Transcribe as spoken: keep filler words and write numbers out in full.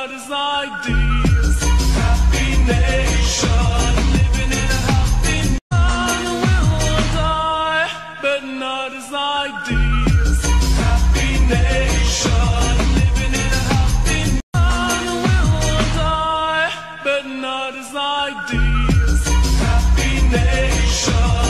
not as like these. Happy nation, living in a happy nation. Will die, but not as like these. Happy nation, living in a happy nation. Will die, but not as like these. Happy nation.